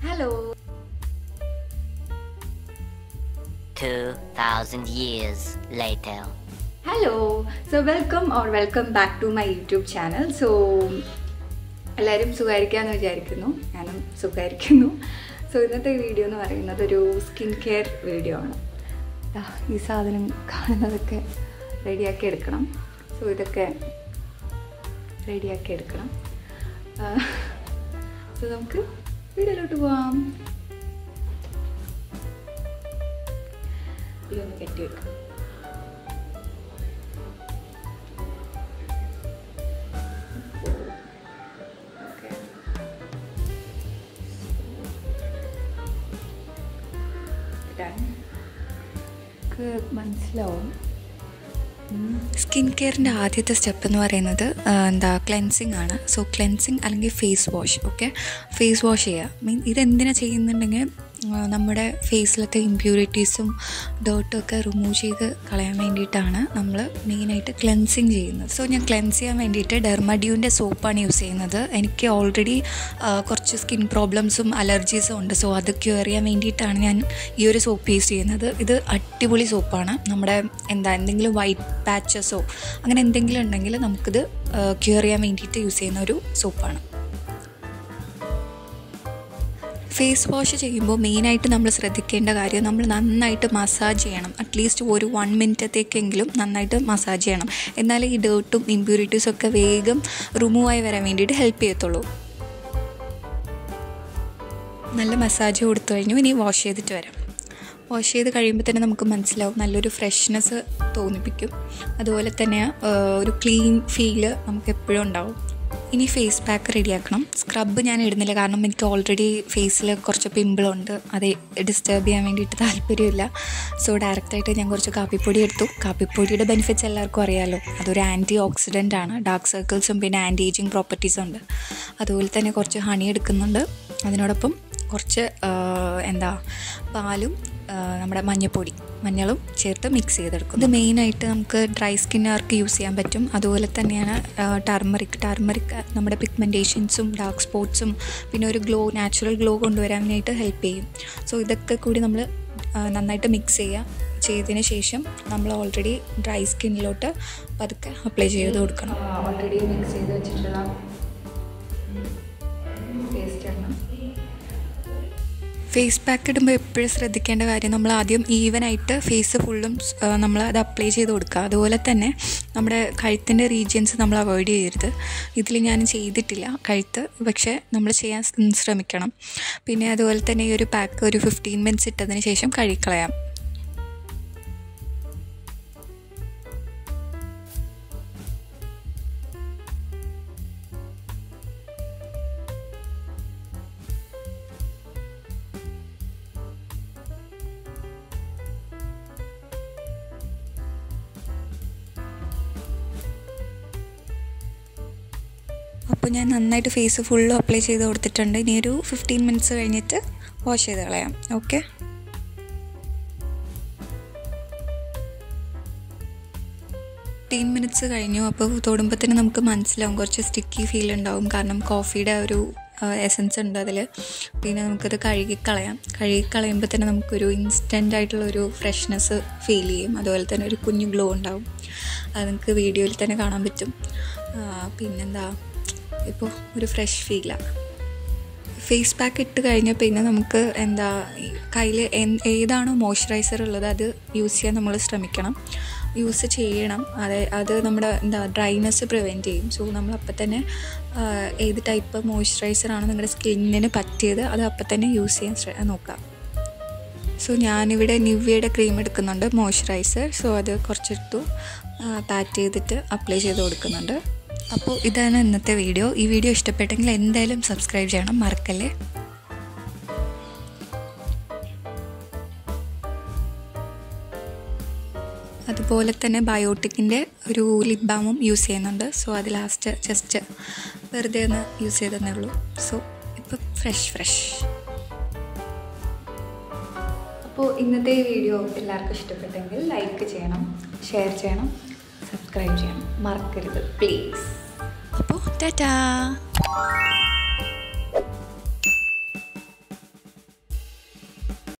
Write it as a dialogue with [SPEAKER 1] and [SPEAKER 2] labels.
[SPEAKER 1] Hello.
[SPEAKER 2] 2,000 years later.
[SPEAKER 1] Hello. So welcome back to my YouTube channel. So എല്ലാവരും സുഖമായിരിക്കാമെന്ന് വിചാരിക്കുന്നു. ഞാനും സുഖമായിരിക്കുന്നു. സോ ഇന്നത്തെ വീഡിയോ എന്ന് പറയുന്നത് ഒരു സ്കിൻ കെയർ വീഡിയോ ആണ്. ഈ സാധനം കാണുന്നതൊക്കെ റെഡിയാക്കി എടുക്കണം. സോ ഇതൊക്കെ റെഡിയാക്കി എടുക്കണം. സോ നമുക്ക് വീഡിയോയിലോട്ട് പോവാം. ഇതൊന്ന് കെട്ടി വെക്കാം. മനസ്സിലാവും. സ്കിൻ കെയറിൻ്റെ ആദ്യത്തെ സ്റ്റെപ്പ് എന്ന് പറയുന്നത് ക്ലെൻസിങ് ആണ്. സോ ക്ലെൻസിങ് അല്ലെങ്കിൽ face wash. Okay, face wash ചെയ്യുക. ഇതെന്തിനാണ് ചെയ്യുന്നുണ്ടെങ്കിൽ നമ്മുടെ ഫേസിലത്തെ ഇമ്പ്യൂരിറ്റീസും ഡേർട്ടും ഒക്കെ റിമൂവ് ചെയ്ത് കളയാൻ വേണ്ടിയിട്ടാണ് നമ്മൾ മെയിനായിട്ട് ക്ലെൻസിങ് ചെയ്യുന്നത്. സോ ഞാൻ ക്ലെൻസ് ചെയ്യാൻ വേണ്ടിയിട്ട് ഡെർമ ഡ്യൂവിൻ്റെ സോപ്പാണ് യൂസ് ചെയ്യുന്നത്. എനിക്ക് ഓൾറെഡി കുറച്ച് സ്കിൻ പ്രോബ്ലംസും അലർജീസും ഉണ്ട്. സോ അത് ക്യൂർ ചെയ്യാൻ വേണ്ടിയിട്ടാണ് ഞാൻ ഈ ഒരു സോപ്പ് യൂസ് ചെയ്യുന്നത്. ഇത് അടിപൊളി സോപ്പാണ്. നമ്മുടെ എന്തെങ്കിലും വൈറ്റ് പാച്ചസോ അങ്ങനെ എന്തെങ്കിലും ഉണ്ടെങ്കിൽ നമുക്കിത് ക്യൂർ ചെയ്യാൻ വേണ്ടിയിട്ട് യൂസ് ചെയ്യുന്ന ഒരു സോപ്പാണ്. ഫേസ് വാഷ് ചെയ്യുമ്പോൾ മെയിനായിട്ട് നമ്മൾ ശ്രദ്ധിക്കേണ്ട കാര്യം, നമ്മൾ നന്നായിട്ട് മസാജ് ചെയ്യണം. അറ്റ്ലീസ്റ്റ് ഒരു 1 മിനിറ്റത്തേക്കെങ്കിലും നന്നായിട്ട് മസാജ് ചെയ്യണം. എന്നാലേ ഈ ഡേർട്ടും ഇമ്പ്യൂരിറ്റീസും ഒക്കെ വേഗം റിമൂവ് ആയി വരാൻ വേണ്ടിയിട്ട് ഹെൽപ്പ് ചെയ്യത്തുള്ളൂ. നല്ല മസാജ് കൊടുത്തു കഴിഞ്ഞു. ഇനി വാഷ് ചെയ്തിട്ട് വരാം. വാഷ് ചെയ്ത് കഴിയുമ്പോൾ തന്നെ നമുക്ക് മനസ്സിലാവും, നല്ലൊരു ഫ്രഷ്നെസ് തോന്നിപ്പിക്കും. അതുപോലെ തന്നെ ഒരു ക്ലീൻ ഫീല് നമുക്ക് എപ്പോഴും ഉണ്ടാവും. ഇനി ഫേസ് പാക്ക് റെഡിയാക്കണം. സ്ക്രബ് ഞാൻ ഇടുന്നില്ല, കാരണം എനിക്ക് ഓൾറെഡി ഫേസിൽ കുറച്ച് പിമ്പിളുണ്ട്. അത് ഡിസ്റ്റർബ് ചെയ്യാൻ വേണ്ടിയിട്ട് താല്പര്യമില്ല. സോ ഡയറക്റ്റായിട്ട് ഞാൻ കുറച്ച് കാപ്പിപ്പൊടി എടുത്തു. കാപ്പിപ്പൊടിയുടെ ബെനിഫിറ്റ്സ് എല്ലാവർക്കും അറിയാമല്ലോ. അതൊരു ആൻറ്റി ഓക്സിഡൻ്റ് ആണ്. ഡാർക്ക് സർക്കിൾസും പിന്നെ ആൻറ്റി ഏജിങ് പ്രോപ്പർട്ടീസും ഉണ്ട്. അതുപോലെ തന്നെ കുറച്ച് ഹണി എടുക്കുന്നുണ്ട്. അതിനോടൊപ്പം കുറച്ച് പാലും നമ്മുടെ മഞ്ഞളും ചേർത്ത് മിക്സ് ചെയ്തെടുക്കും. ഇത് മെയിനായിട്ട് നമുക്ക് ഡ്രൈ സ്കിന്നുകാർക്ക് യൂസ് ചെയ്യാൻ പറ്റും. അതുപോലെ തന്നെയാണ് ടർമറിക് നമ്മുടെ പിഗ്മെൻറ്റേഷൻസും ഡാർക്ക് സ്പോട്ട്സും പിന്നെ ഒരു നാച്ചുറൽ ഗ്ലോ കൊണ്ടുവരാനായിട്ട് ഹെൽപ്പ് ചെയ്യും. സോ ഇതൊക്കെ കൂടി നമ്മൾ നന്നായിട്ട് മിക്സ് ചെയ്തതിന് ശേഷം നമ്മൾ ഓൾറെഡി ഡ്രൈ സ്കിന്നിലോട്ട് പതുക്കെ അപ്ലൈ ചെയ്ത് കൊടുക്കണം. ഓൾറെഡി മിക്സ് ചെയ്ത് വെച്ചിട്ടുള്ള പേസ്റ്റാണ്. ഫേസ് പാക്ക് ഇടുമ്പോൾ എപ്പോഴും ശ്രദ്ധിക്കേണ്ട കാര്യം, നമ്മൾ ആദ്യം ഈവനായിട്ട് ഫേസ് ഫുള്ളും നമ്മൾ അത് അപ്ലൈ ചെയ്ത് കൊടുക്കുക. അതുപോലെ തന്നെ നമ്മുടെ കഴുത്തിൻ്റെ റീജിയൻസ് നമ്മൾ അവോയ്ഡ് ചെയ്യരുത്. ഇതിൽ ഞാൻ ചെയ്തിട്ടില്ല കഴുത്ത്, പക്ഷേ നമ്മൾ ചെയ്യാൻ ശ്രമിക്കണം. പിന്നെ അതുപോലെ തന്നെ ഈ ഒരു പാക്ക് ഒരു 15 മിനിറ്റ്സ് ഇട്ടതിന് ശേഷം കഴുകിക്കളയാം. അപ്പോൾ ഞാൻ നന്നായിട്ട് ഫേസ് ഫുള്ളും അപ്ലൈ ചെയ്ത് കൊടുത്തിട്ടുണ്ട്. ഇനി ഒരു 15 മിനിറ്റ്സ് കഴിഞ്ഞിട്ട് വാഷ് ചെയ്ത് കളയാം. ഓക്കെ, 15 മിനിറ്റ്സ് കഴിഞ്ഞു. അപ്പോൾ തൊടുമ്പത്തിന് നമുക്ക് മനസ്സിലാവും കുറച്ച് സ്റ്റിക്കി ഫീൽ ഉണ്ടാവും, കാരണം കോഫിയുടെ ഒരു എസൻസ് ഉണ്ട് അതിൽ. പിന്നെ നമുക്കത് കഴുകിക്കളയുമ്പോൾ തന്നെ നമുക്കൊരു ഇൻസ്റ്റൻ്റ് ആയിട്ടുള്ളൊരു ഫ്രഷ്നെസ് ഫീൽ ചെയ്യും. അതുപോലെ തന്നെ ഒരു കുഞ്ഞു ഗ്ലോ ഉണ്ടാവും. അത് നമുക്ക് വീഡിയോയിൽ തന്നെ കാണാൻ പറ്റും. ഇപ്പോൾ ഒരു ഫ്രഷ് ഫീലാണ്. ഫേസ് പാക്ക് ഇട്ട് കഴിഞ്ഞാൽ പിന്നെ നമുക്ക് കയ്യിൽ ഏതാണോ മോയ്സ്ചറൈസർ ഉള്ളത് അത് യൂസ് ചെയ്യാൻ നമ്മൾ ശ്രമിക്കണം, യൂസ് ചെയ്യണം. അത് നമ്മുടെ ഡ്രൈനെസ് പ്രിവെൻറ്റ് ചെയ്യും. സോ നമ്മൾ അപ്പം തന്നെ ഏത് ടൈപ്പ് മോയ്സ്ചറൈസറാണ് നിങ്ങളുടെ സ്കിന്നിന് പറ്റിയത് അത് അപ്പം തന്നെ യൂസ് ചെയ്യാൻ നോക്കാം. സോ ഞാനിവിടെ നിവ്യയുടെ ക്രീം എടുക്കുന്നുണ്ട്, മോയ്സ്ചറൈസർ. സോ അത് കുറച്ചെടുത്തു പാറ്റ് ചെയ്തിട്ട് അപ്ലൈ ചെയ്ത് കൊടുക്കുന്നുണ്ട്. അപ്പോൾ ഇതാണ് ഇന്നത്തെ വീഡിയോ. ഈ വീഡിയോ ഇഷ്ടപ്പെട്ടെങ്കിൽ എന്തായാലും സബ്സ്ക്രൈബ് ചെയ്യണം, മറക്കല്ലേ. അതുപോലെ തന്നെ ബയോട്ടിക്കിൻ്റെ ഒരു ലിപ് ബാമും യൂസ് ചെയ്യുന്നുണ്ട്. സോ അത് ലാസ്റ്റ് ജസ്റ്റ് വെറുതെ ഒന്ന് യൂസ് ചെയ്തതന്നേ ഉള്ളൂ. സോ ഇപ്പോൾ ഫ്രഷ്. അപ്പോൾ ഇന്നത്തെ വീഡിയോ എല്ലാവർക്കും ഇഷ്ടപ്പെട്ടെങ്കിൽ ലൈക്ക് ചെയ്യണം, ഷെയർ ചെയ്യണം, സബ്സ്ക്രൈബ് ചെയ്യണം, മറക്കരുത് പ്ലീസ്. അപ്പോൾ ടാറ്റാ.